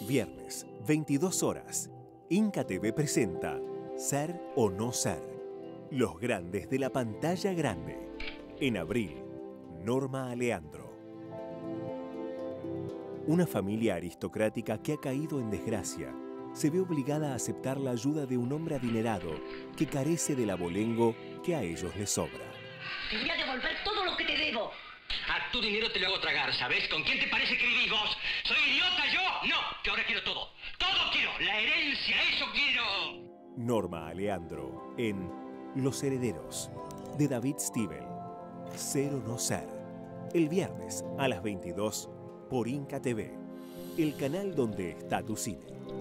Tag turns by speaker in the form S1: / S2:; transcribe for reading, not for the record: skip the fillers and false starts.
S1: Viernes, 22 horas. Inca TV presenta Ser o no ser. Los grandes de la pantalla grande. En abril, Norma Aleandro. Una familia aristocrática que ha caído en desgracia se ve obligada a aceptar la ayuda de un hombre adinerado que carece del abolengo que a ellos les sobra.
S2: Te voy a devolver todo lo que te debo.
S3: A tu dinero te lo hago tragar, ¿sabes? ¿Con quién te parece que vivís vos? ¿Soy idiota yo? No, que ahora quiero todo. ¡Todo quiero! ¡La herencia! ¡Eso quiero!
S1: Norma Aleandro en Los Herederos, de David Stiebel. Ser o no ser. El viernes a las 22 por Inca TV, el canal donde está tu cine.